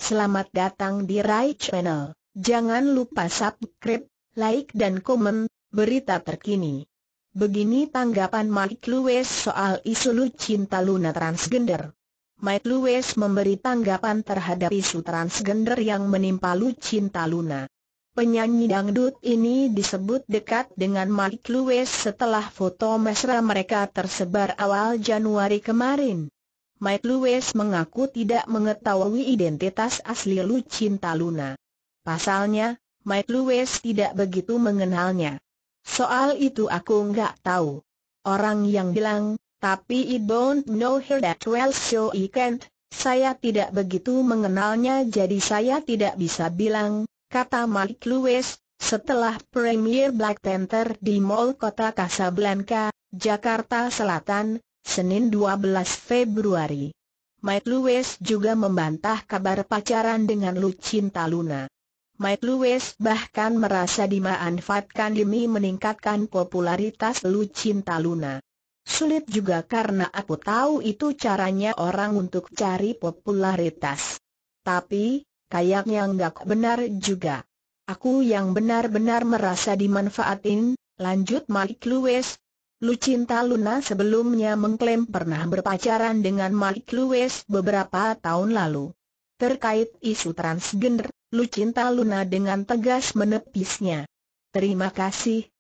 Selamat datang di Rai Channel. Jangan lupa subscribe, like dan komen berita terkini. Begini tanggapan Mike Lewis soal isu Lucinta Luna transgender. Mike Lewis memberi tanggapan terhadap isu transgender yang menimpa Lucinta Luna. Penyanyi dangdut ini disebut dekat dengan Mike Lewis setelah foto mesra mereka tersebar awal Januari kemarin. Mike Lewis mengaku tidak mengetahui identitas asli Lucinta Luna. Pasalnya, Mike Lewis tidak begitu mengenalnya. Soal itu aku nggak tahu. Orang yang bilang, tapi I don't know her that well so I can't. Saya tidak begitu mengenalnya jadi saya tidak bisa bilang, kata Mike Lewis, setelah premier Black Panther di Mall Kota Casablanca, Jakarta Selatan, Senin 12 Februari. Mike Lewis juga membantah kabar pacaran dengan Lucinta Luna. Mike Lewis bahkan merasa dimanfaatkan demi meningkatkan popularitas Lucinta Luna. Sulit juga karena aku tahu itu caranya orang untuk cari popularitas. Tapi kayaknya nggak benar juga. Aku yang benar-benar merasa dimanfaatin, lanjut Mike Lewis. Lucinta Luna sebelumnya mengklaim pernah berpacaran dengan Mike Lewis beberapa tahun lalu. Terkait isu transgender, Lucinta Luna dengan tegas menepisnya. Terima kasih,